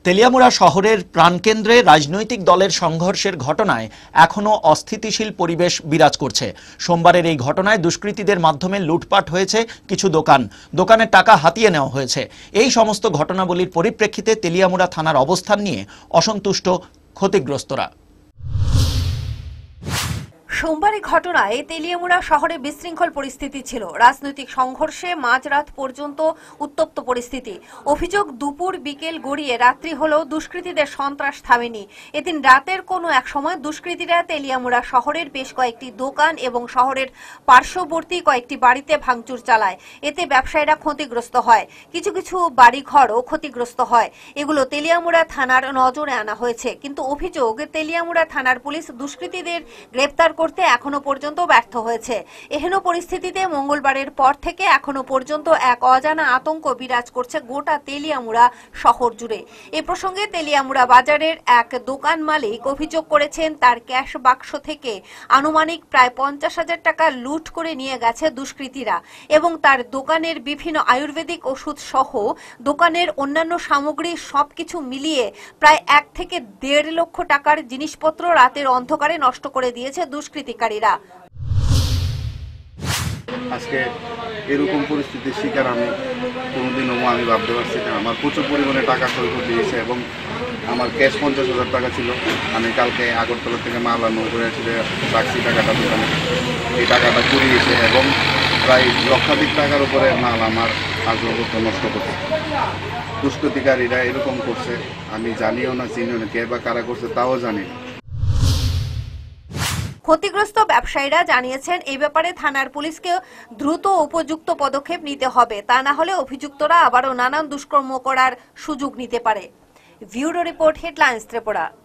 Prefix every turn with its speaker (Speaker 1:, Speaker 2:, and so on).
Speaker 1: তেলিয়ামুড়া শহরের প্রাণকেন্দ্রে রাজনৈতিক দলের সংঘর্ষের ঘটনায় এখনো অস্থিতিশীল পরিবেশ বিরাজ করছে। সোমবারের এই ঘটনায় দুষ্কৃতীদের মাধ্যমে লুটপাট হয়েছে কিছু দোকানের টাকা হাতিয়ে নেওয়া হয়েছে। এই সমস্ত ঘটনাবলীর পরিপ্রেক্ষিতে তেলিয়ামুড়া থানার অবস্থান নিয়ে অসন্তুষ্ট ক্ষতিগ্রস্তরা।
Speaker 2: সোমবার এই ঘটনায় তেলিয়ামুড়া শহরে বিশৃঙ্খল পরিস্থিতি ছিল। রাজনৈতিক সংঘর্ষে মাঝরাত পর্যন্ত উত্তপ্ত পরিস্থিতি। অভিযোগ, দুপুর বিকেল গড়িয়ে রাত্রি হলেও দুষ্কৃতীদের সন্ত্রাস থামেনি। এদিন রাতের কোনো এক সময় দুষ্কৃতীরা তেলিয়ামুড়া শহরের বেশ কয়েকটি দোকান এবং শহরের পার্শ্ববর্তী কয়েকটি বাড়িতে ভাঙচুর চালায়। এতে ব্যবসায়ীরা ক্ষতিগ্রস্ত হয়, কিছু কিছু বাড়িঘরও ক্ষতিগ্রস্ত হয়। এগুলো তেলিয়ামুড়া থানার নজরে আনা হয়েছে। কিন্তু অভিযোগ, তেলিয়ামুড়া থানার পুলিশ দুষ্কৃতীদের গ্রেপ্তার করতে এখনো পর্যন্ত ব্যর্থ হয়েছে। এহেন পরিস্থিতিতে মঙ্গলবারের পর থেকে এখনো পর্যন্ত এক অজানা আতঙ্ক বিরাজ করছে গোটা তেলিয়ামুড়া শহর জুড়ে। এ প্রসঙ্গে তেলিয়ামুড়া বাজারের এক দোকান মালিক অভিযোগ করেছেন, তার ক্যাশ বাক্স থেকে আনুমানিক প্রায় 50,000 টাকা লুট করে নিয়ে গেছে দুষ্কৃতীরা এবং তার দোকানের বিভিন্ন আয়ুর্বেদিক ওষুধ সহ দোকানের অন্যান্য সামগ্রী সবকিছু মিলিয়ে প্রায় 1 থেকে 1.5 লক্ষ টাকার জিনিসপত্র রাতের অন্ধকারে নষ্ট করে দিয়েছে দুষ্কৃতিকারীরা।
Speaker 3: আজকে এরকম পরিস্থিতির শিকার আমি কোনোদিনও আমি ভাবতে পারছি না। আমার প্রচুর পরিমাণে টাকা ক্ষয়ক্ষতি দিয়েছে এবং আমার ক্যাশ 50,000 টাকা ছিল। আমি কালকে আগরতলা থেকে মাল আনো করে রাখছি টাকাটা দোকানে। এই টাকাটা কুড়িয়েছে এবং প্রায় লক্ষাধিক টাকার উপরে মাল আমার আসবাবপত্র নষ্ট করছে। দুষ্কৃতিকারীরা এরকম করছে, আমি জানিও না, চিনিও না, কে বা কারা করছে তাও জানি না।
Speaker 2: ক্ষতিগ্রস্ত ব্যবসায়ীরা জানিয়েছেন, এই ব্যাপারে থানার পুলিশকে দ্রুত উপযুক্ত পদক্ষেপ নিতে হবে, তা না হলে অভিযুক্তরা আবারও নানান দুষ্কর্ম করার সুযোগ নিতে পারে। Bureau report, headlines Tripura.